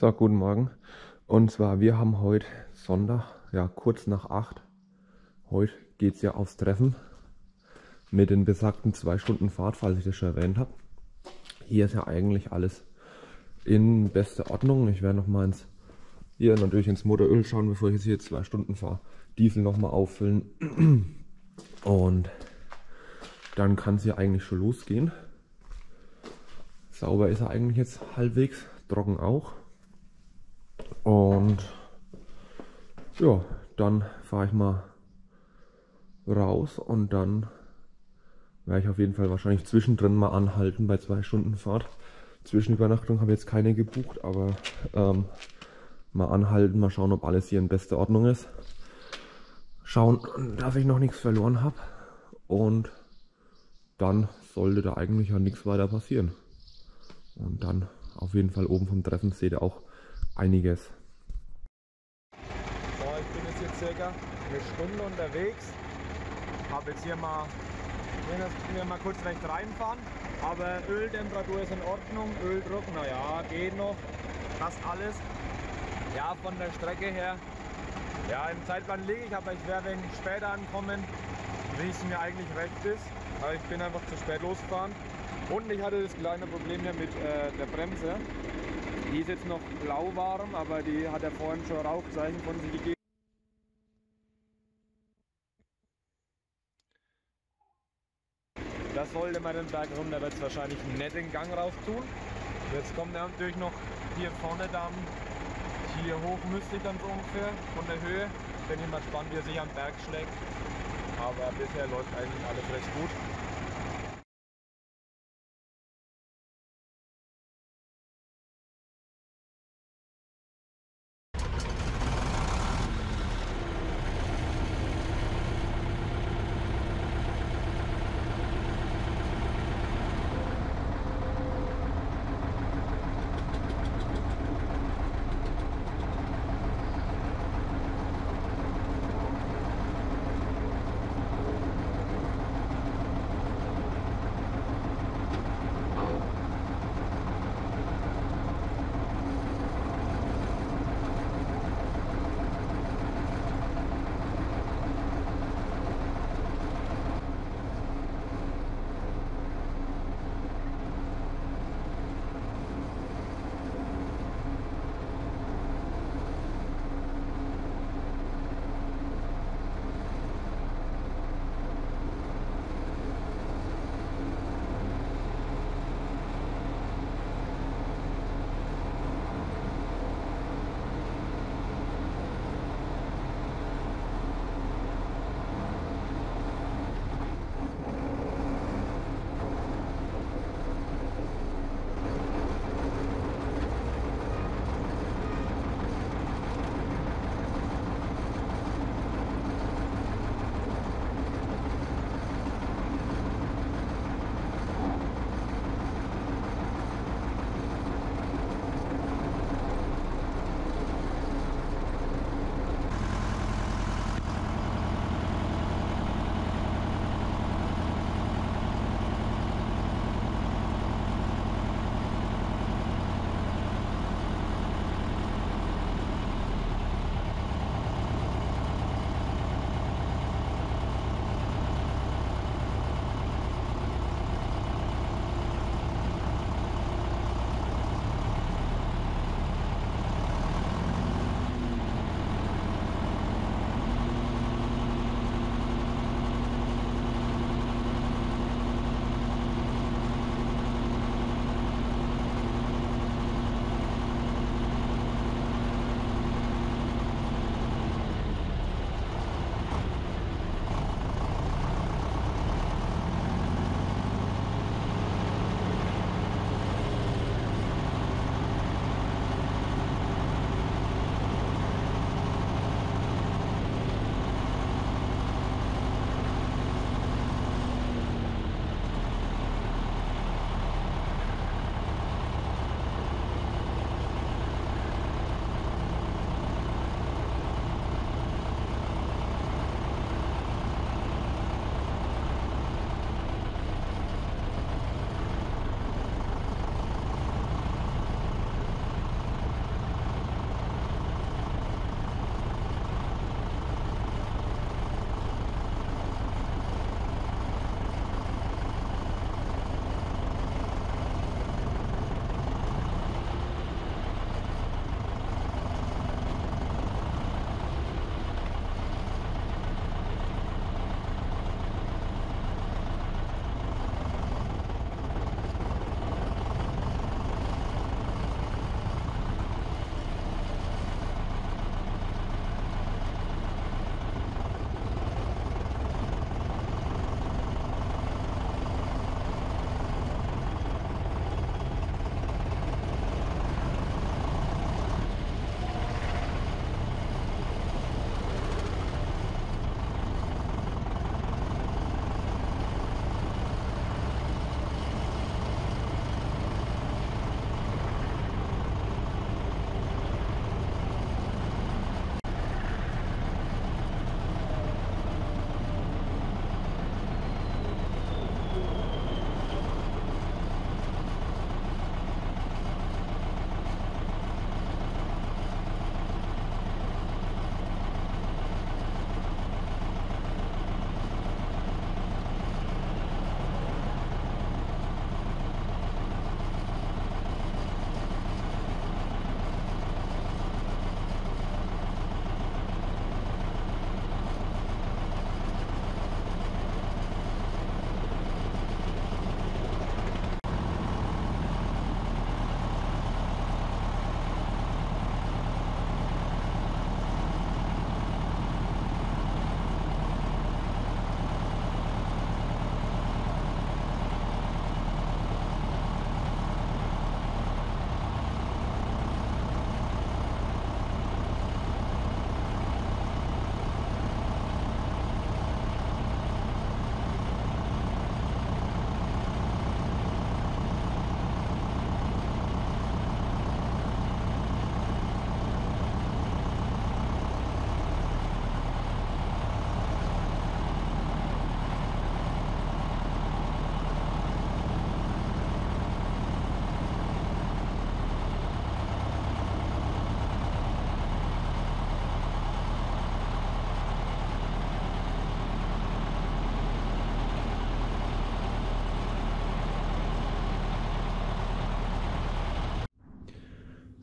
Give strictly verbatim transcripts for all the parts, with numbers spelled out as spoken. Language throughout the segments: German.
So, guten Morgen. Und zwar, wir haben heute Sonntag, ja, kurz nach acht. Heute geht es ja aufs Treffen mit den besagten zwei Stunden Fahrt, falls ich das schon erwähnt habe. Hier ist ja eigentlich alles in bester Ordnung. Ich werde noch mal ins, hier natürlich ins Motoröl schauen, bevor ich jetzt hier zwei Stunden fahre. Diesel noch mal auffüllen. Und dann kann es ja eigentlich schon losgehen. Sauber ist er eigentlich jetzt halbwegs, trocken auch. Und ja, dann fahre ich mal raus und dann werde ich auf jeden Fall wahrscheinlich zwischendrin mal anhalten bei zwei Stunden Fahrt. Zwischenübernachtung habe ich jetzt keine gebucht, aber ähm, mal anhalten, mal schauen, ob alles hier in bester Ordnung ist. Schauen, dass ich noch nichts verloren habe und dann sollte da eigentlich ja nichts weiter passieren. Und dann auf jeden Fall oben vom Treffen seht ihr auch einiges. So, ich bin jetzt hier circa eine Stunde unterwegs. Habe jetzt hier mal, wir mal kurz rechts reinfahren. Aber Öltemperatur ist in Ordnung, Öldruck, naja, geht noch. Fast alles. Ja, von der Strecke her. Ja, im Zeitplan liege ich, aber ich werde ein wenig später ankommen, wie es mir eigentlich recht ist. Aber ich bin einfach zu spät losgefahren. Und ich hatte das kleine Problem hier mit äh, der Bremse. Die ist jetzt noch lauwarm, aber die hat ja vorhin schon Rauchzeichen von sich gegeben. Das sollte man den Berg runter, wird es wahrscheinlich nicht den Gang raus tun. Jetzt kommt er natürlich noch hier vorne dann, hier hoch müsste ich dann so ungefähr von der Höhe. Bin ich mal gespannt, wie er sich am Berg schlägt. Aber bisher läuft eigentlich alles recht gut.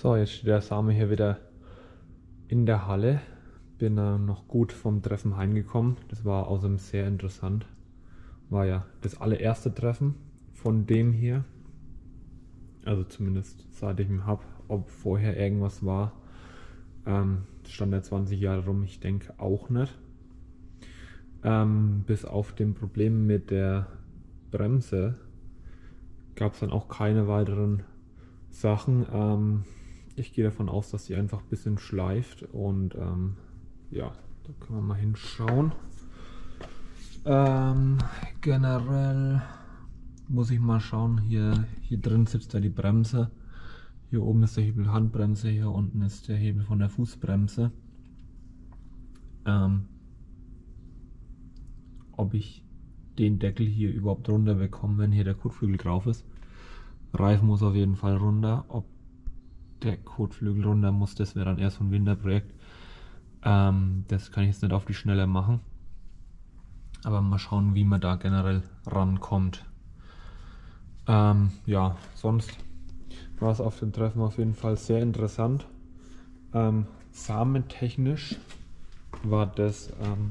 So, jetzt steht der Same hier wieder in der Halle. Bin äh, noch gut vom Treffen heimgekommen. Das war außerdem sehr interessant. War ja das allererste Treffen von dem hier. Also zumindest seit ich ihn habe. Ob vorher irgendwas war, ähm, stand ja zwanzig Jahre rum. Ich denke auch nicht. Ähm, bis auf dem Problem mit der Bremse gab es dann auch keine weiteren Sachen. Ähm, ich gehe davon aus, dass sie einfach ein bisschen schleift und ähm, ja, da können wir mal hinschauen. Ähm, generell muss ich mal schauen, hier, hier drin sitzt ja die Bremse. Hier oben ist der Hebel Handbremse, hier unten ist der Hebel von der Fußbremse. Ähm, ob ich den Deckel hier überhaupt runter bekomme, wenn hier der Kotflügel drauf ist. Reifen muss auf jeden Fall runter. Ob der Kotflügel runter muss, das wäre dann erst ein Winterprojekt. Ähm, das kann ich jetzt nicht auf die Schnelle machen. Aber mal schauen, wie man da generell rankommt. Ähm, ja, sonst war es auf dem Treffen auf jeden Fall sehr interessant. Ähm, samentechnisch war das ähm,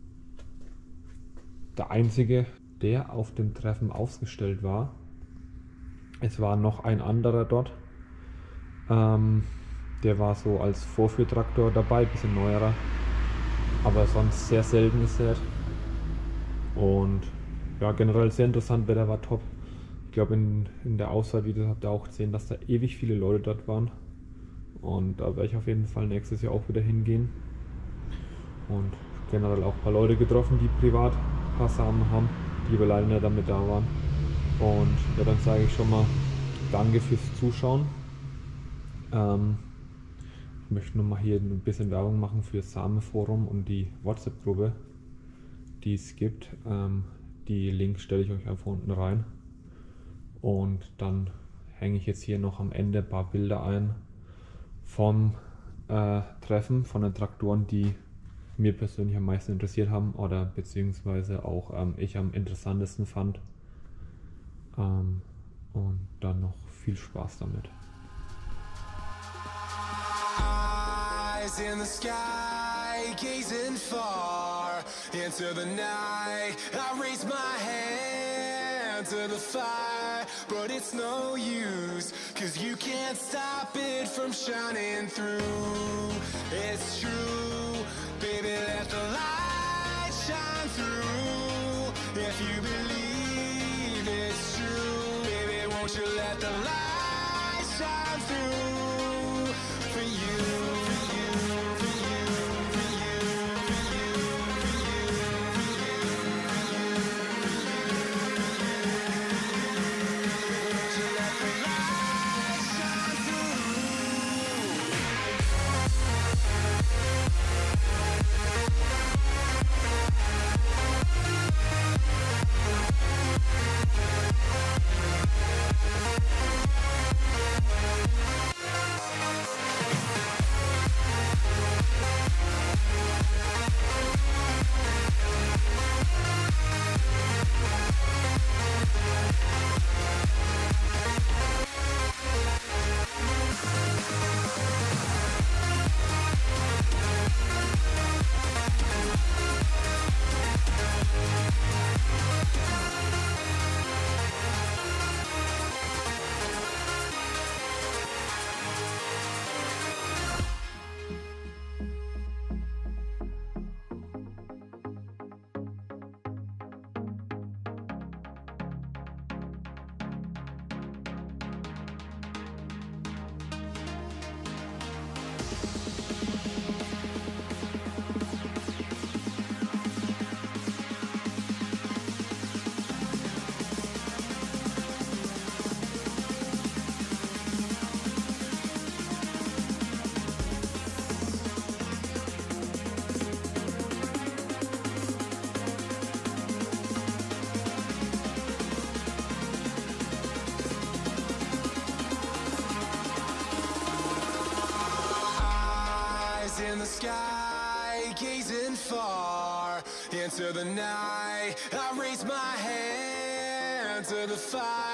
der einzige, der auf dem Treffen ausgestellt war. Es war noch ein anderer dort. Ähm, der war so als Vorführtraktor dabei, bisschen neuerer. Aber sonst sehr selten gesät. Und ja, generell sehr interessant, Wetter war top. Ich glaube, in, in der Auswahlvideo habt ihr auch gesehen, dass da ewig viele Leute dort waren. Und da werde ich auf jeden Fall nächstes Jahr auch wieder hingehen. Und generell auch ein paar Leute getroffen, die privat ein paar Samen haben, die aber leider nicht damit da waren. Und ja, dann sage ich schon mal danke fürs Zuschauen. Ähm, ich möchte nochmal hier ein bisschen Werbung machen für das Samenforum und die WhatsApp-Gruppe, die es gibt. Ähm, die Links stelle ich euch einfach unten rein. Und dann hänge ich jetzt hier noch am Ende ein paar Bilder ein vom äh, Treffen, von den Traktoren, die mir persönlich am meisten interessiert haben oder beziehungsweise auch ähm, ich am interessantesten fand. Ähm, und dann noch viel Spaß damit. Eyes in the sky, gazing far into the night. I raise my hand to the fire, but it's no use, cause you can't stop it from shining through. It's true, baby, let the light shine through. If you believe it's true, baby, won't you let the light shine through for you. In the sky, gazing far into the night. I raise my hand to the fire,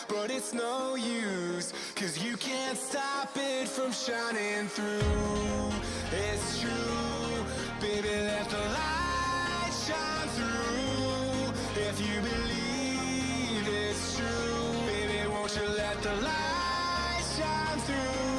but it's no use, 'cause you can't stop it from shining through. It's true, baby, let the light shine through. If you believe it's true, baby, won't you let the light shine through.